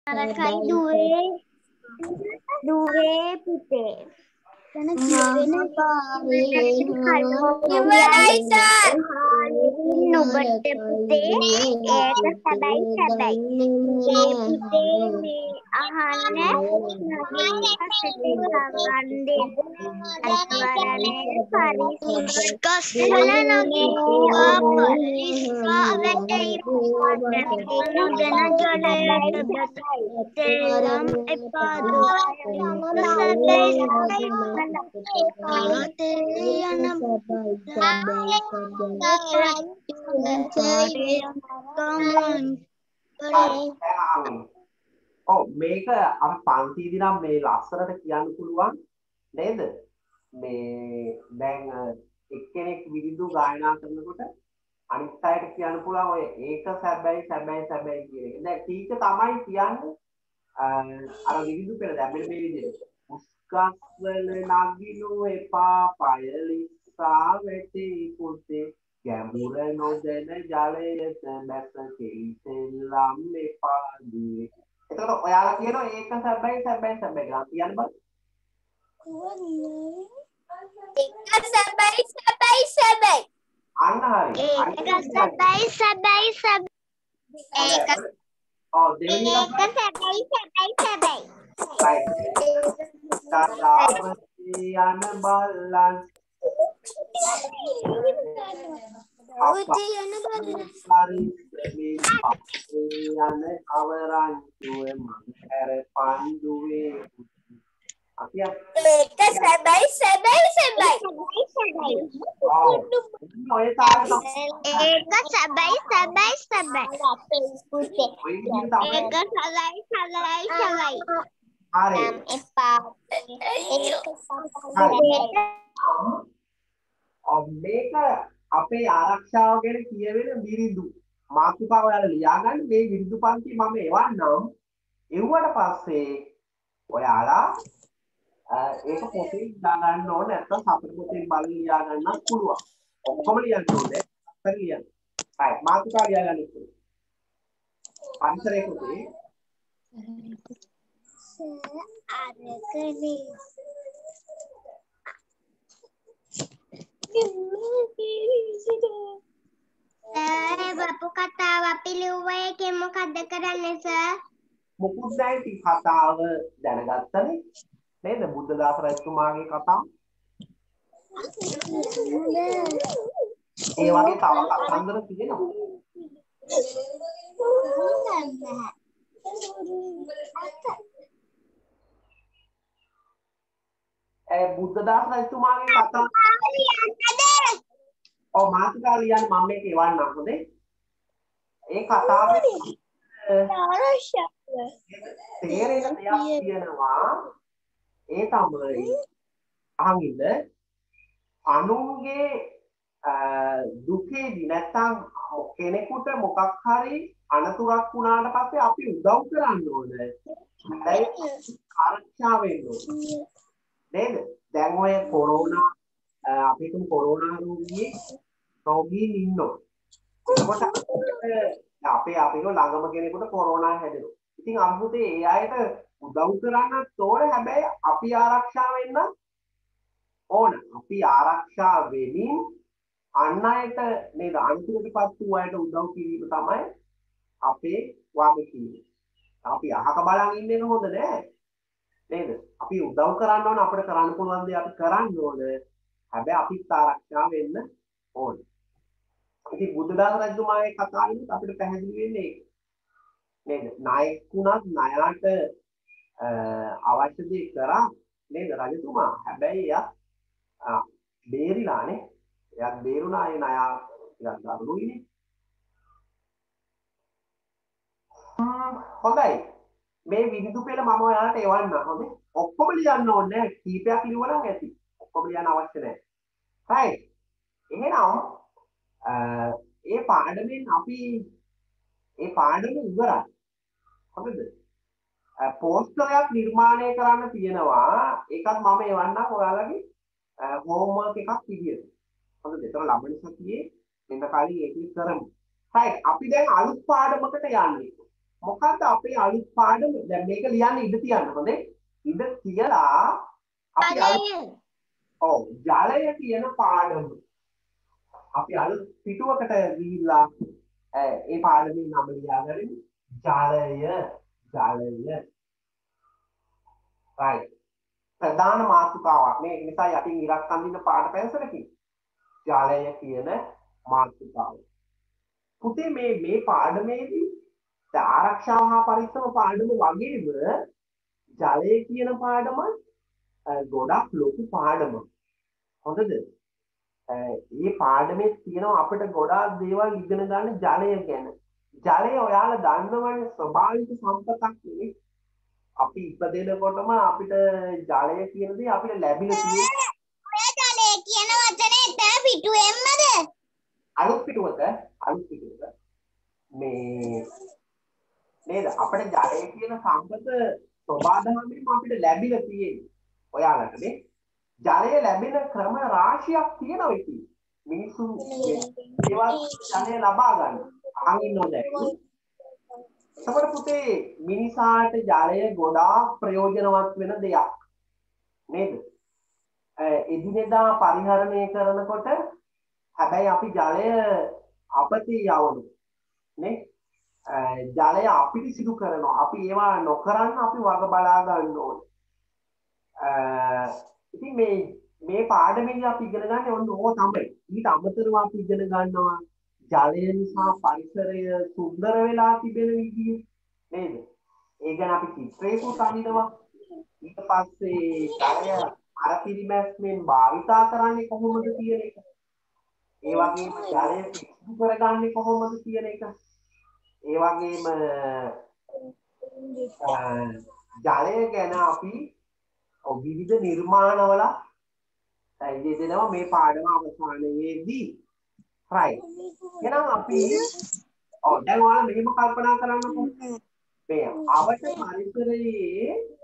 නරකයි දුවේ පුතේ. එතන කියවෙන නුඹට පුතේ ඒක සැබයි සැබයි. ඒ පුතේ මේ අහන්න නගින්න සිතින් සම්බන්ධයෙන් අත්වරණේ පරිසරන නගින්වා පොලිස්වා වැටේ නොදැන ජලයට තේරම් එපාදු ඔව් මේක අපි පන්තියේදී නම් මේ ලස්සනට කියන්න පුළුවන් නේද? මේ දැන් එක්කෙනෙක් විවිධ ගායනා කරනකොට අනිත් අයට කියන්න පුළුවන් ඔය ඒක සැබයි සැබයි සැබයි කියන එක. දැන් ටීචර් තමයි කියන්නේ අර විවිධ පෙළ දැන් මෙන්න මේ විදිහට. උස්කස්වල නගිනු එපා පයලිස්සා වැටේ පුතේ ගැඹුර නොදැන ජලයට බැස කෙයිසෙල්ලම් එපා දුවේ. එතකොට ඔයාලා කියනවා ඒක සැබයි සැබයි සැබයි කියලා කියන්න බෑ. ඒක සැබයි සැබයි සැබයි. අන්න හරි. ඒක සැබයි සැබයි සැබයි. ඒක ඔව් දෙවෙනි ඒක සැබයි සැබයි සැබයි. තතාපති යන බල්ලන් උති යන බල්ලන් හරි යන කවරන්තුවේ මං පන්දුවේ අපි ඒක සැබයි සැබයි සැබයි. ඔය තාම ඒක සැබයි සැබයි සැබයි. ඒක සැබයි සැබයි සැබයි. හරි එපා. මේක අපේ ආරක්ෂාව ගැන කියවෙන විරිදු මාතෘකාව ඔයාලා ලියාගන්න මේ විරිදු පන්ති මම එවන්නම් එව්වට පස්සේ ඔයාලා ඒක පොතේ දාගන්න ඕනේ නැත්නම් සතර පොතේ බලලා ලියා ගන්නත් පුළුවන් ඔක්කොම ලියන්න ඕනේ අතර ලියන්න right මාතෘකාව ලියා ගන්න ඕනේ පන්තරේ පොතේ අරකනේ bapu katawa අපි ලිව්වේ එකෙන් මොකද්ද කරන්නේ සර්? මොකුත් නැහැ ඉතින් කතාව දැනගත්තනේ නේද බුද්ධදාස රජතුමාගේ කතාව. ඒ වගේ තව කතන්දර තියෙනවා. බුද්ධදාස රජතුමාගේ කතාව ඔව් මාතෘකා ලියන්න මම මේක එවන්නම් හොඳේ. ඒ කතාවේ තේරෙන දෙයක් තියෙනවා ඒ තමයි අහගින්ද අනුන්ගේ දුකේදී නැත්තම් කෙනෙකුට මොකක් හරි අනතුරක් වුණාට පස්සේ අපි උදව් කරන්න ඕනේ. ආරක්ෂා වෙන්න ඕනේ. නේද? දැන් ඔය කොරෝනා අපි තුන් කොරෝනා රෝගීන් ඉන්නවා. එතකොට අපේ ළඟම කෙනෙකුට කොරෝනා හැදෙනවා. ඉතින් අමුතේ ඒ අයට උදව් කරන්නත් ඕනේ. හැබැයි අපි ආරක්ෂා වෙන්න ඕන. අපි ආරක්ෂා වෙමින් අන් අයට නේද අන්තිමටපත් වූ අයට උදව් කිරීම තමයි අපේ වගකීම. අපි අහක බලන් ඉන්න එක හොඳ නෑ. නේද? අපි උදව් කරන්න ඕන අපිට කරන්න පුළුවන් දේ අපි කරන්න ඕන. හැබැයි අපිත් ආරක්ෂා වෙන්න ඕන. ඉතින් බුදුදාස රජතුමාගේ කතාවෙන් අපිට පැහැදිලි වෙන්නේ ඒක. නේද? නායකුණත් ණයට අවශ්‍ය දේ කරා නේද රජතුමා. හැබැයි එයා බේරිලානේ. එයා බේරුණා ඒ ණය ටිකක් දරුණුයිනේ. හොඳයි. මේ විවිධ පෙළ මම ඔයාලට එවන්නම් හොඳේ. ඔක්කොම ලියන්න ඕනේ නැහැ. කීපයක් ලියුවා නම් ඇති. ඔක්කොම ලියන්න අවශ්‍ය නැහැ. right. එහෙනම් ඒ පාඩමෙන් අපි ඒ පාඩම ඉවරයි. හරිද? පෝස්ටරයක් නිර්මාණය කරන්න තියෙනවා. ඒකත් මම එවන්නම් ඔයාලගේ හෝම්වර්ක් එකක් විදියට. හරිද? ඒතර ලබන සතියේ මෙන්න කලින් ඒක කරමු. right. අපි දැන් අලුත් පාඩමකට යන්නේ. මොකද්ද අපේ අලුත් පාඩම? දැන් මේක ලියන්න ඉඩ තියන්න හොඳේ. ඉඩ තියලා අපි ඔව් ජලය කියන පාඩම අපි අලුත් පිටුවකට ගිහිල්ලා ඒ පාඩමේ නම ලියාගන්න ජලය right ප්‍රධාන මාතෘකාවක් නේ. ඒ නිසා යටින් ඉරක් අඳින්න පාට පැන්සලකින් ජලය කියන මාතෘකාව. පුතේ මේ පාඩමේදී ආරක්ෂාව හා පරිස්සම පාඩම වගේම ජලය කියන පාඩම ගොඩක් ලොකු පාඩමක්. හොඳද? මේ පාඩමේ තියෙනවා අපිට ගොඩාක් දේවල් ඉගෙන ගන්න ජලය ගැන. ජලය ඔයාලා දන්නවනේ ස්වභාවික සම්පතක් නේ. අපි ඉපදෙනකොටම අපිට ජලය කියන දේ අපිට ලැබිලා තියෙන්නේ. ඔය ජලය කියන වචනේ එතන පිටුවෙන්මද? අලුත් පිටුවක මේ නේද අපිට ජලය කියන සම්පත සබාධමයෙන් අපිට ලැබිලා තියෙන්නේ. ඔයාලට නේ ජලය ලැබෙන ක්‍රම රාශියක් තියෙනවා ඉතින්. මිනිස්සු ඒවා ජලය ලබා ගන්න. අහන් ඉන්නවද? එතකොට පුතේ මිනිසාට ජලය ගොඩාක් ප්‍රයෝජනවත් වෙන දෙයක්. නේද? එදිනෙදා පරිහරණය කරනකොට හැබැයි අපි ජලය අපතේ යවනවා. නේ? ජලය අපිරිසිදු කරනවා. අපි ඒවා නොකරන්න අපි වග බලා ගන්න ඕනේ. ඉතින් මේ පාඩමේදී අපි ඉගෙන ගන්න ඕන ඕක තමයි. ඊට අමතරව අපි ඉගෙන ගන්නවා ජලය නිසා පරිසරය සුන්දර වෙලා තිබෙන විදිය නේද? ඒ ගැන අපි චිත්‍රයකට අඳිනවා. ඊට පස්සේ ජලය අර පිරිමැස්මෙන් භාවිතා කරන්නේ කොහොමද කියන එක. ඒ වගේම ජලය පිරිසිදු කරගන්නේ කොහොමද කියන එක. ඒ වගේම ජලය ගැන අපි විවිධ නිර්මාණවල යෙදෙනවා මේ පාඩම අවසානයේදී. right. එහෙනම් අපි දැන් ඔයාලා මෙහෙම කල්පනා කරන්නකෝ. මේ අවශ්‍ය පරිසරයේ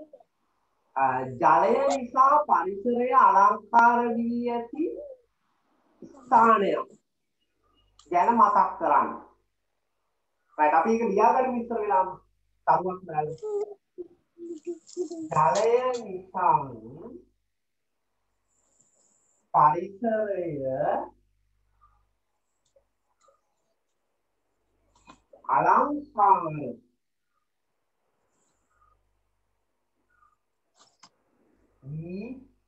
ජලය නිසා පරිසරය අලංකාර වී ඇති ස්ථානයක් ගැන මතක් කරන්න. right අපි ඒක ලියාගන්න ඉස්සර වෙලාම තරුවක් දාලා. ජලය නිසා පරිසරය අලංකාර වී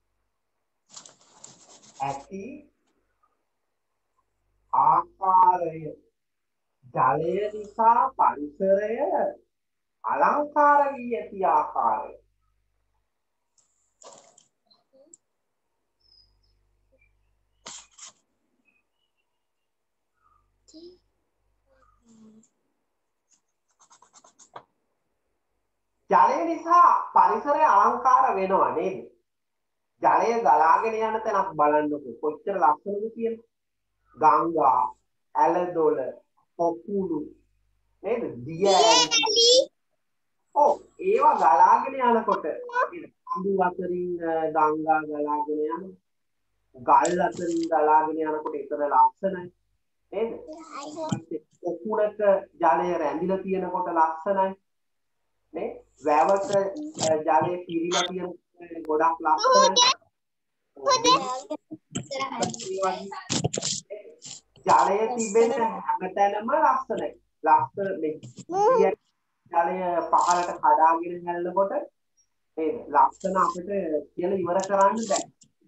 ඇති ආකාරය ජලය නිසා පරිසරය අලංකාර වී ඇති ආකාරය ජලය නිසා පරිසරය අලංකාර වෙනවා නේද? ජලය ගලාගෙන යන තැනක් බලන්නකො කොච්චර ලස්සනද කියලා. ගංගා, ඇලදොල, පොකුණු නේද? දිය ඇලි. ඔව් ඒවා ගලාගෙන යනකොට අඳු අතරින් ගංගා ගලාගෙන යන ගල් අතරින් ගලාගෙන යනකොට ඒතර ලස්සනයි නේද? පොකුණක ජලය රැඳිලා තියෙනකොට ලස්සනයි නේ? වැවක ජලය පිරීලා තියෙන ගොඩක් ලස්සනයි. ජලය තිබෙන හැමතැනම ලස්සනයි. ලස්සන මේ ජලය පහළට කඩාගෙන හැලෙනකොට නේද? ලස්සන අපිට කියලා ඉවර කරන්න බෑ.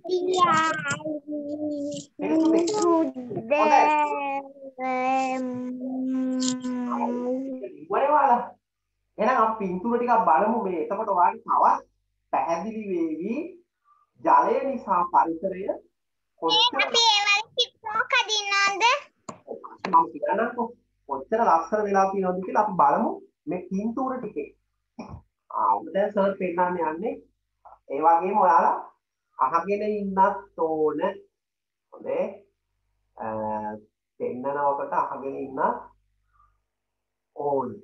එහෙනම් අපි පින්තූර ටිකක් බලමු මේ. එතකොට ඔයාලට තවත් පැහැදිලි වෙවි ජලය නිසා පරිසරය කොච්චර අපි ඒවල චිත්‍රයක් අදින්නවද? මම කියනකො කොච්චර ලස්සන වෙලා තියෙනවද කියලා අපි බලමු මේ පින්තූර ටිකේ. ඔබ දැන් සර් පෙන්නන්න යන්නේ. ඒ වගේම ඔයාලා අහගෙන ඉන්නත් ඕන. හොඳේ. පෙන්නනවකට අහගෙන ඉන්න ඕන.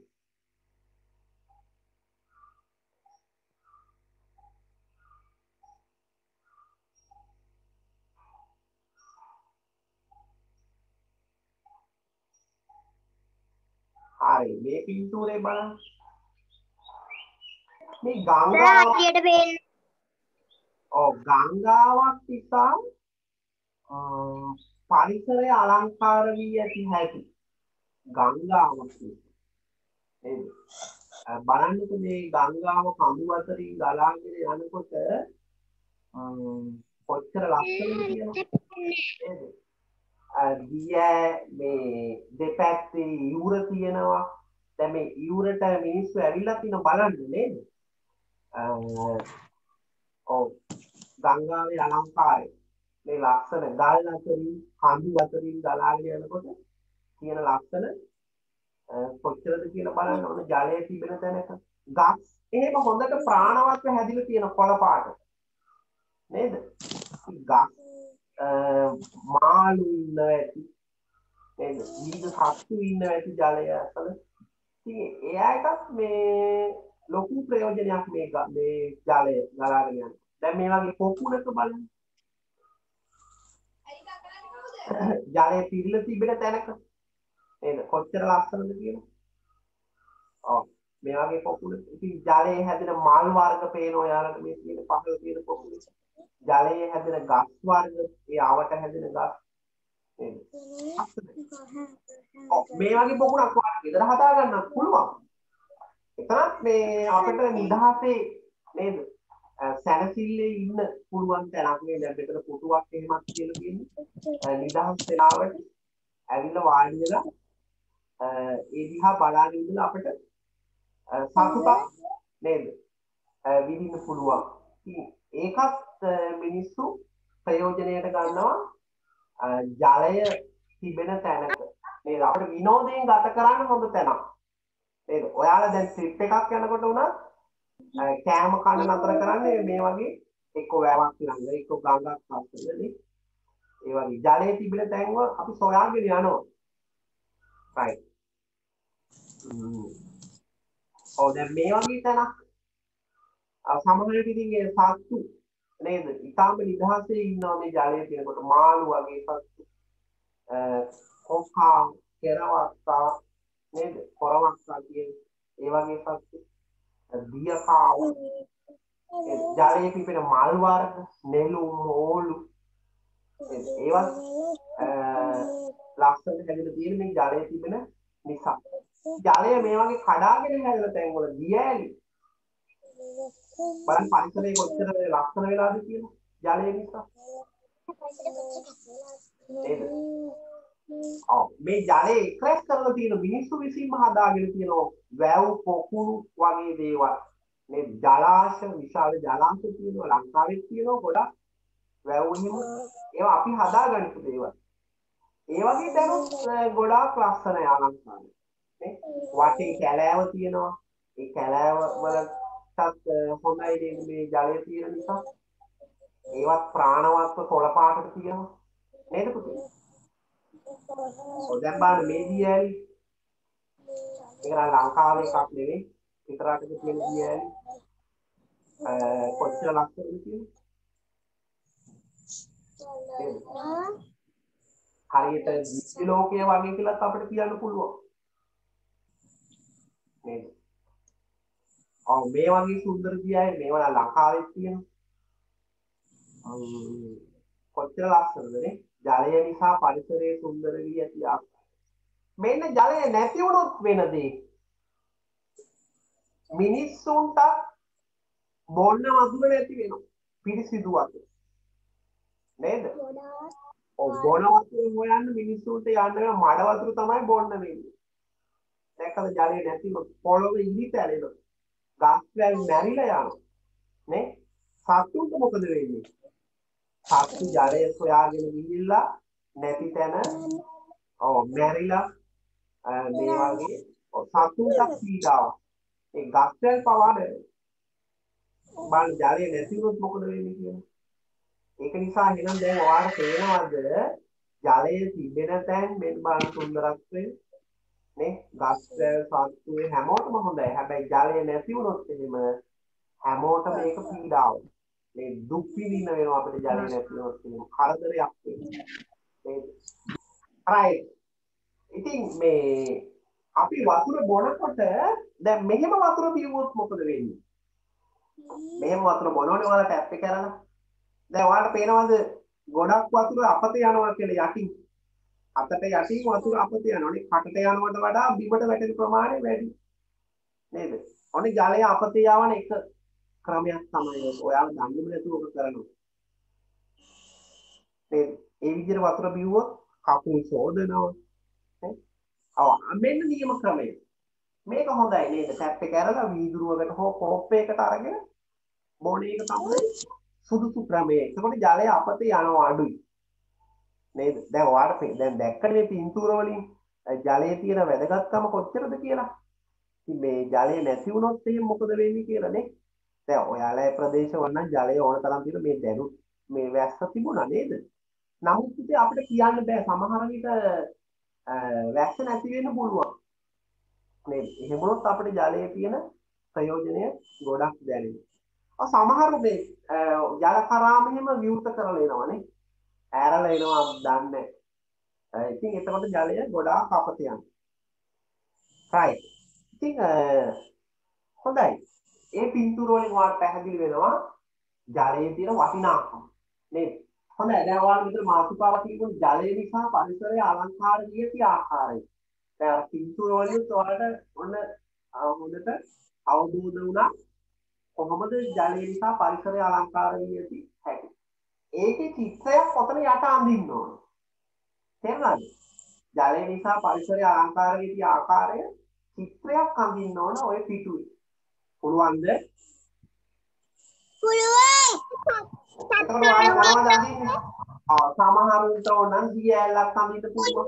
හරි හරි මේ පින්තූරේ බලන්න මේ ගංගාව ගංගාවක් නිසා පරිසරය අලංකාර වී ඇති හැටි ගංගාවක් නේද බලන්නකෝ මේ ගංගාව කඳු අතරින් ගලාගෙන යනකොට කොච්චර ලස්සනද කියලා නේද දිය මේ දෙපැත්තේ ඉවුර තියෙනවා දැන් මේ ඉවුරට මිනිස්සු ඇවිල්ලා තින බලන්න නේද ඔව් ගංගාවේ අලංකාරය මේ ලස්සන ගල් අතරින් කඳු අතරින් ගලාගෙන යනකොට තියෙන ලස්සන කොච්චරද කියලා බලන්න ඕන ජලයේ තිබෙන තැනක ගස් එහෙම හොඳට ප්‍රාණවත්ව හැදිලා තියෙන කොළ පාට නේද ගස් මාළු ඉන්න ඇති නේද විවිධ සත්තු ඉන්න ඇති ජලය අතර ඉතින් එයා එකක් මේ ලොකු ප්‍රයෝජනයක් මේ ජලය ගලාගෙන යන දැන් මේ වගේ පොකුණක බලන්න ජලය පිරලා තිබෙන තැනක නේද කොච්චර ලස්සනද කියලා ඔව් මේ වගේ පොකුණ ඉතින් ජලයේ හැදෙන මල් වර්ග පේන ඔයාලට මේ තියෙන පහළ තියෙන පොකුණ ජලයේ හැදෙන ගස් වර්ග ඒ ආවට හැදෙන ගස් නේද මේ වගේ පොකුණක් ඔයාලට ගෙදර හදා ගන්නත් පුළුවන් එතනත් මේ අපිට නිදහසේ නේද සැනසille ඉන්න පුළුවන් තැනක් නේ දැන් මෙතන පුටුවක් එහෙමත් කියලා කියන්නේ නිදහස් වෙලාවට ඇවිල්ලා වාඩි වෙලා ඒ දිහා බලාගෙන ඉඳලා අපිට සතුටක් නේද විඳින්න පුළුවන්. ඒකත් මිනිස්සු ප්‍රයෝජනයට ගන්නවා ජලය තිබෙන තැනක. නේද අපිට විනෝදයෙන් ගත කරන්න හොඳ තැනක්. නේද ඔයාලා දැන් ට්‍රිප් එකක් යනකොට උනත් කෑම කන්න නතර කරන්නේ මේ වගේ එක්ක වැවක් ළඟ එක්ක ගඟක් අස්සලනේ ඒ වගේ ජලයේ තිබෙන තැන්ව අපි සොයාගෙන යනවා right ඔව් දැන් මේ වගේ තැනක් සමහරවිට ඉතින් ඒ සත්තු නේද ඊටාම නිදහසේ ඉන්නවා මේ ජලයේ තියෙනකොට මාළු වගේ සත්තු කොක්කා කෙරවක්කා නේද කොරවක්කා කියන ඒ වගේ සත්තු දියකාව ජලයේ පිපෙන මල් වර්ග නෙළුම් ඕලු ඒවත් ලස්සන හැදෙලා තියෙන මේ ජලයේ තිබෙන නිසා ජලය මේ වගේ කඩාගෙන හැදෙන තැන් වල දියඇලි බලන්න පරිසරයේ කොච්චර ලස්සන වෙලාද කියලා ජලය නිසා මේ ජලයේ ක්‍රැෂ් කරලා තියෙන මිනිස්සු විසින්ම හදාගෙන තියෙන වැව් පොකුණු වගේ දේවල් මේ ජලාශය විශාල ජලාශය තියෙනවා ලංකාවේ තියෙනවා ගොඩක් වැව් වලින් ඒවා අපි හදාගන්න දේවල් ඒ වගේ දැනුත් ගොඩාක් ලස්සනයි අලංකාරයි නේ වටේ කැලෑව තියෙනවා ඒ කැලෑව වලටත් හොඳයි නේද මේ ජලය තියෙන නිසා ඒවත් ප්‍රාණවත්ව කොළ පාටට තියෙනවා නේද පුතේ දැන් බලන්න මේ දියඇලි ඒක නම් ලංකාවේ එකක් නෙවෙයි පිටරටක තියෙන දියඇලි කොච්චර ලස්සනද කියලා හරියට දිව්‍ය ලෝකයේ වගේ කියලා අපිට කියන්න පුළුවන් නේද ඔව් මේ වගේ සුන්දර දියඇලි මේවා ලංකාවේ තියෙනවා කොච්චර ලස්සනද නේ ජලය නිසා පරිසරයේ සුන්දර වී ඇති ආකාරය. මෙන්න ජලය නැති වුණොත් වෙන දේ. මිනිස්සුන්ට බොන්න වතුර නැති වෙනවා. පිරිසිදු වතුර. නේද? ඔව් බොන වතුර හොයන්න මිනිස්සුන්ට යන්න මඩ වතුර තමයි බොන්න වෙන්නේ. දැක්කද ජලය නැති වුණොත් පොළොවේ ඉදි පැලෙනවා. ගස් වැල් මැරිලා යනවා. නේ? සතුන්ට මොකද වෙන්නේ? සත්තු ජලය සොයාගෙන ගිහිල්ලා නැති තැන මැරිලා මේ වගේ සතුන්ට පීඩාවක් ඒ ගස්වැල් පවා බලන්න ජලය නැති වුණොත් මොකද වෙන්නේ කියලා ඒක නිසා එහෙනම් දැන් ඔයාලට තේරෙනවද ජලය තිබෙන තැන් මෙන්න බලන්න සුන්දරත්වය නේ ගස්වැල් සත්තු හැමෝටම හොඳයි හැබැයි ජලය නැති වුණොත් එහෙම හැමෝටම ඒක පීඩාවක් මේ දුක් විඳින්න වෙනවා අපිට ජලය නැති වුණොත් එහෙම කරදරයක් වෙනවා right ඉතින් මේ අපි වතුර බොනකොට දැන් මෙහෙම වතුර බිව්වොත් මොකද වෙන්නේ? මෙහෙම වතුර බොනෝනේ ඔයාලා ටැප් එක කරලා. දැන් ඔයාලට පේනවද ගොඩක් වතුර අපත යනවා කියලා යටින්. අතට යටින් වතුර අපත යනවානේ. කටට යනවට වඩා බිමට වැටෙන ප්‍රමාණය වැඩි. නේද? ඔන්නේ ජලය අපත යවන එක ක්‍රමයක් තමයි ඔය. ඔයාලා දන්නේම නැතුව ඔක කරනවා. ඒ විදිහට වතුර බිව්වොත් කකුල් සෝදනවා. මෙන්න නියම ක්‍රමය. මේක හොඳයි නේද? ටැප් එක ඇරලා වීදුරුවකට හෝ කෝප් එකකට අරගෙන බොන එක තමයි සුදුසු ක්‍රමය. එතකොට ජලය අපත යනවා අඩුයි. නේද? දැන් ඔයාලට දැන් දැක්කනේ මේ පින්තූර වලින් ජලයේ තියෙන වැදගත්කම කොච්චරද කියලා. ඉතින් මේ ජලය නැති වුණොත් එහෙනම් මොකද වෙන්නේ කියලා නේ? දැන් ඔයාලා ප්‍රදේශවල නම් ජලය ඕන තරම් තියෙන මේ දැනු මේ වැස්ස තිබුණා නේද? නමුත් ඉතින් අපිට කියන්න බෑ සමහර විට වැස්ස නැති වෙන්න පුළුවන්. නේද? එහෙම වුණොත් අපිට ජලයේ තියෙන ප්‍රයෝජනය ගොඩක් දැනෙනවා. සමහරු මේ ජල කරාම එහෙම විවෘත කරලා එනවනේ. ඇරලා එනවා දන්නේ. ඉතින් එතකොට ජලය ගොඩාක් අපත යනවා. right. ඉතින් හොඳයි. ඒ පින්තූර වලින් ඔයාලට පැහැදිලි වෙනවා ජලයේ තියෙන වටිනාකම. නේද? හොඳයි. දැන් ඔයාලා මෙතන මාතෘකාවක් තිබුණේ ජලය නිසා පරිසරය අලංකාර විය යුතු ආකාරය. දැන් පින්තූර වලින් ඔයාලට ඔන්න හොඳට අවබෝධ වුණා කොහොමද ජලය නිසා පරිසරය අලංකාර විය යුතු හැටි. ඒකේ චිත්‍රයක් ඔතන යට අඳින්න ඕන. තේරුණාද? ජලය නිසා පරිසරය අලංකාර විය යුතු ආකාරය චිත්‍රයක් අඳින්න ඕන ඔය පිටුවේ. පුළුවන්ද? පුළුවන්. එතකොට ඔයාලා මොනවද අඳින්නේ? සමහරුන්ට ඕනනම් දියැලක් අඳින්න පුළුවන්.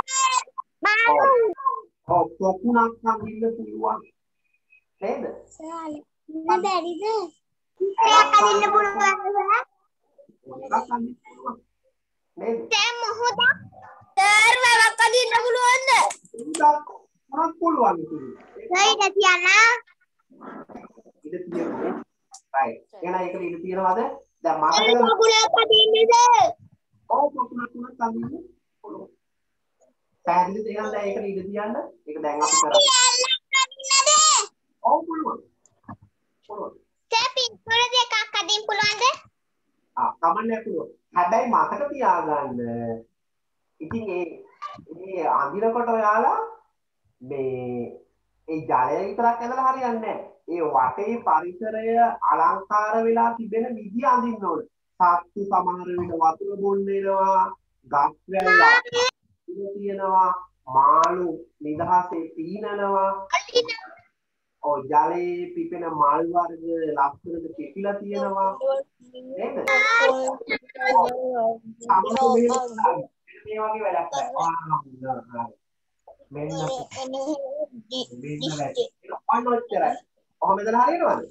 පොකුණක් අඳින්න පුළුවන්. නේද? බැරිද? ඒක අඳින්න පුළුවන්. මොකක් අඳින්න පුළුවන්? නේද? දැන් මොහොතක් සර් වැවක් අඳින්න පුළුවන්ද? මොනක් පුළුවන් ඉතින්. නේද තියනා? ඉත තියෙන්නේ. right. එහෙනම් ඒකට ඉත තියනවාද? දැන් මතකද? පොකුණක් අඳින්නද? ඔව් පොකුණක් අඳින්න පුළුවන්. පැහැදිලිද? එහෙනම් දැන් ඒකට ඉත තියන්න. ඒක දැන් අපි කරා. ඔව් පුළුවන්. පුළුවන්. පින්තූර දෙකක් අදින්න පුළුවන්ද? කමන්නේ පුළුවන්. හැබැයි මතක තියාගන්න ඉතින් ඒ අඳිනකොට ඔයාලා මේ ඒ ජලය විතරක් ඇදලා හරියන්නේ නැහැ. ඒ වටේ පරිසරය අලංකාර වෙලා තිබෙන විදිය අඳින්න ඕනේ. සත්තු සමහර විට වතුර බොන්න එනවා, ගස් වැල් තියෙනවා, මාළු නිදහසේ පීනනවා. ජලයේ පිපෙන මල් වර්ග ලස්සනට පිපිලා තියෙනවා නේද? මේ වගේ වැඩක් නැහැ. මෙන්න ඔන්නොච්චරයි. ඔහොම ඉඳලා හරියනවද?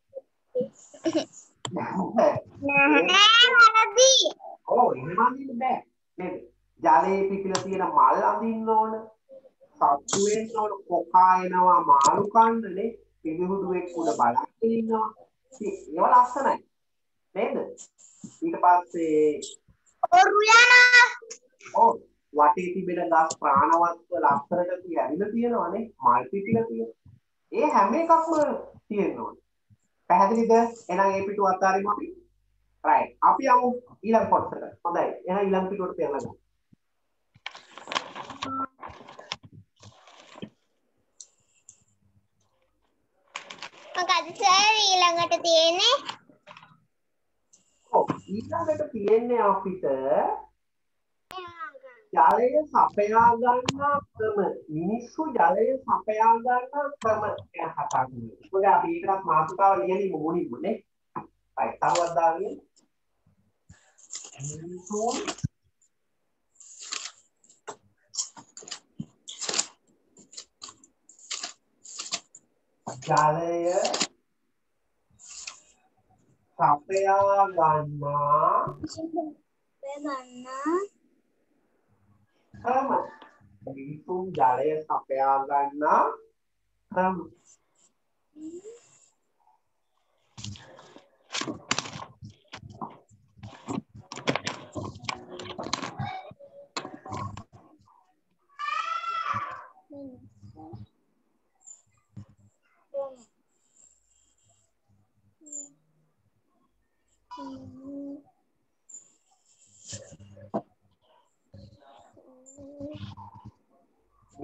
නෑ වැරදි. ඔව් එහෙම අඳින්න බෑ නේද? ජලයේ පිපිලා තියෙන මල් අඳින්න ඕන. සත්තු වෙන්න ඕන, කොකා එනවා මාළු කන්නනේ, පිළිහුඩුවෙක් උඩ බලන් ඉන්නවා. ඉතින් ඒව ලස්සනයි. නේද? ඊට පස්සේ ඔරුයනා. ඔව් වටේ තිබෙන ගස් ප්‍රාණවත්ව ලස්සනට ඇවිල්ලා තියෙනවානේ, මල් පිපිලා තියෙනවා. ඒ හැම එකක්ම තියෙනවා. පැහැදිලිද? එහෙනම් ඒ පිටුව අතාරිමු අපි. right. අපි යමු ඊළඟ කොටසට. හොඳයි. එහෙනම් ඊළඟ පිටුවට පෙරලා ගමු. මොකද සර් ඊළඟට තියෙන්නේ? ඔව් ඊළඟට තියෙන්නේ අපිට ජලය සපයා ගන්නා ක්‍රම. මිනිස්සු ජලය සපයා ගන්නා ක්‍රම ගැන කතා කරමු. මොකද අපි ඒකටත් මාතෘකාව ලියන්නේ මොනින්ම නේ. right. තවවත් දාගන්න. මිනිස්සු ජලය සපයා ගන්නා ක්‍රම. මිනිසුන් ජලය සපයා ගන්නා ක්‍රම.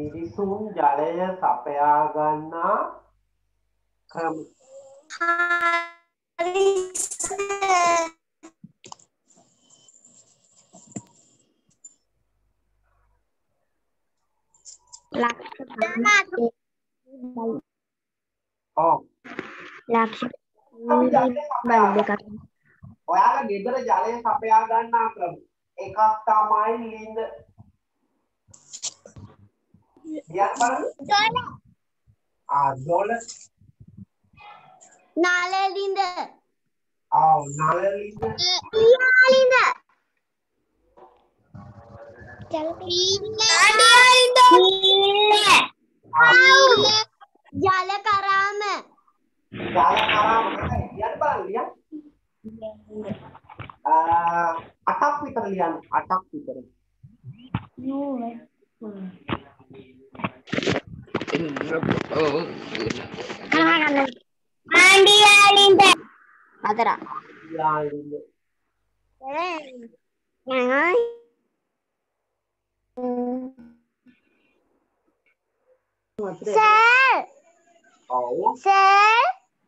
මිනිසුන් ජලය සපයා ගන්නා ක්‍රම. ඔයාලා ගෙදර ජලය සපයා ගන්නා ක්‍රම එකක් තමයි ලින්ද. දොල නලලින්ද නලලින්ද ජල කරාම අටක් විතර ලියන්න. අටක් විතර. ආන්ඩියාලින්ද අතර යාලින්ද සර්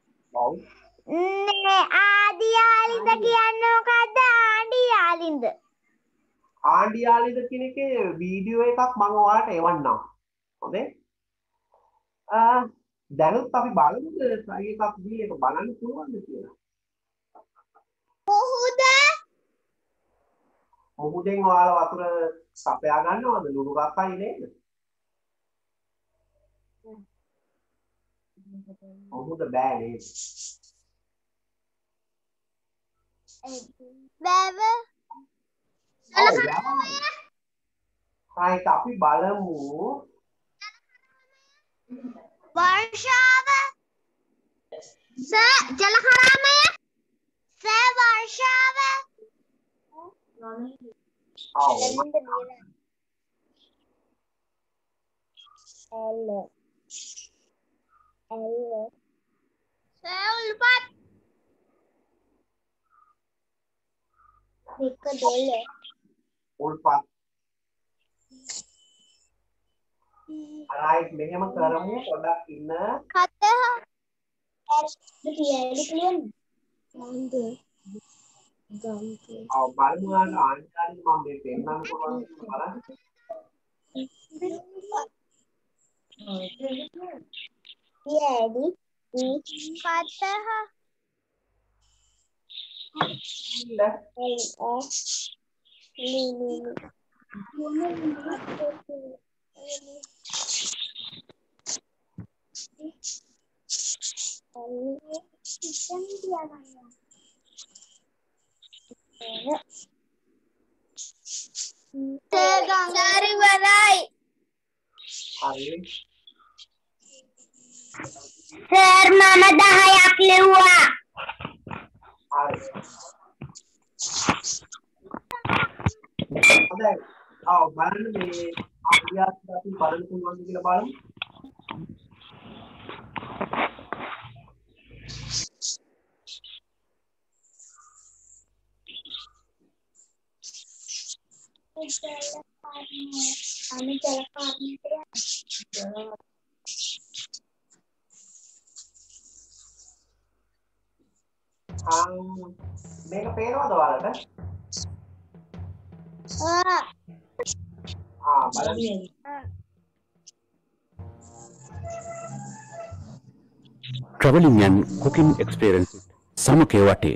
ආදියාලින්ද කියන්නේ මොකද්ද? ආන්ඩියාලින්ද ආණ්ඩියාලිද කියන එකේ වීඩියෝ එකක් මම ඔයාලට එවන්නම්. හොඳේ. දැනුත් අපි බලමුද try එකක් දීලා ඒක බලන්න පුළුවන්ද කියලා. මොහොතෙන් ඔයාලා වතුර සපයා ගන්නවද? ලුණු රසයි නේද? මොහොත බෑ නේද? බෑව right අපි බලමු වර්ෂාව සර් ජලකරාමය සර් වර්ෂාව සර් උල්පත් එක දෙල උල්පත් right මෙහෙම කරමු පොඩ්ඩක් ඉන්න කත කියලා කියන්නේ බලමු ආන්කාරි මම මේ පෙන්නන්න පුළුවන් බලන්න යැඩි කත සර් මම 10ක් ලිව්වා. හරි. හොඳයි. බලන්න මේ අභ්‍යාස අපි බලන්න පුළුවන්ද කියලා බලමු. මේක පේනවද ඔයාලට? බලන්න. Traveling and cooking experience Samuke Wate.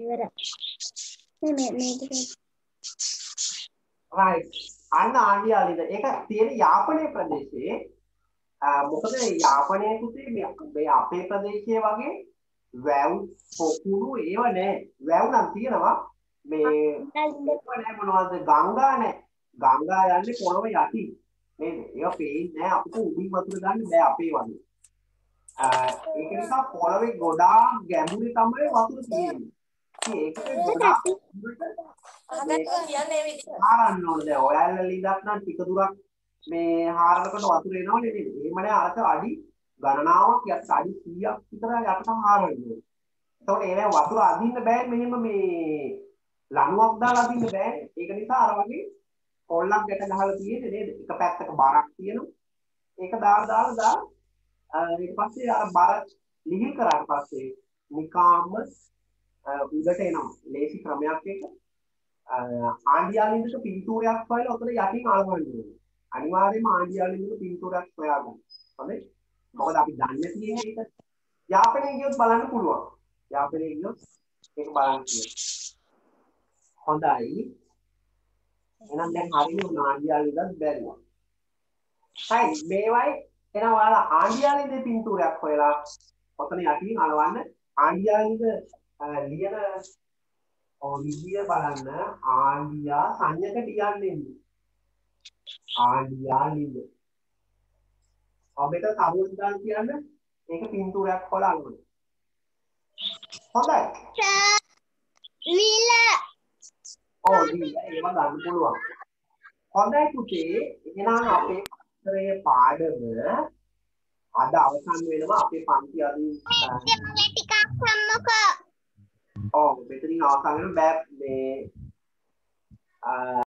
right අන්න ආණ්ඩියාලිද ඒක තියෙන යාපනයේ ප්‍රදේශයේ මොකද යාපනයේ පුතේ මේ අපේ ප්‍රදේශයේ වගේ වැව් පොකුණු ඒව නෑ වැව් නම් තියෙනවා මේ මොනවද ගංගා නෑ ගංගා යන්නේ පොළොව යටි නේද ඒක පේන්නේ නෑ අපිට උඩින් වතුර ගන්න බෑ අපේ වගේ ඒක නිසා පොළොවේ ගොඩාක් ගැඹුරේ තමයි වතුර තියෙන්නේ ඒකට ගොඩාක් හාරන්න ඕනේ දැන් ඔයාලා ලිඳක් නම් ටික දුරක් මේ හාරනකොට වතුර එනවනේ නේද එහෙම නෑ අරක අඩි ගණනාවක් යට අඩි 100ක් විතර යටට හාරන්න ඕනේ එතකොට ඒ නෑ වතුර අදින්න බෑ මෙහෙම මේ ලණුවක් දාලා අදින්න බෑ ඒක නිසා අර වගේ පොල්ලක් ගැට ගහලා තියෙන්නේ නේද එක පැත්තක බරක් තියෙනවා ඒක දාලා ඊට පස්සේ අර බර ලිහිල් කරාට පස්සේ නිකාම්ම උඩට එනවා ලේසි ක්‍රමයක් එක ආණ්ඩියාලින්දක පින්තූරයක් හොයලා ඔතන යටින් අලවන්න ඕනේ අනිවාර්යයෙන්ම ආණ්ඩියාලින්දක පින්තූරයක් හොයාගන්න හරි මොකද අපි දන්නේ තියෙන එක යාපනයේ ගියොත් බලන්න පුළුවන් යාපනයේ ගියොත් ඒක බලන්න පුළුවන් හොඳයි එහෙනම් දැන් හරියනේ ආණ්ඩියාලින්දක් බැලුවා හරි මේවයි එහෙනම් ඔයාලා ආණ්ඩියාලින්දේ පින්තූරයක් හොයලා ඔතන යටින් අලවන්න ආණ්ඩියාලින්ද ලියන විදිය බලන්න ආණ්ඩියා සංඥක ලියන්නේ ආණ්ඩියාලින්ද ඔබට සමුද්‍රාන් කියන්නේ ඒක පින්තූරයක් හොයලා අලවන්න හොඳයි ලීල ලීල ඒව ගන්න පුළුවන් හොඳයි පුතේ එහෙනම් අපේ පත්‍රයේ පාඩම අද අවසන් වෙනවා අපේ පන්ති අදින් ටිකක් සම්මුඛ මෙතනින් අවසන් වෙන බෑ මේ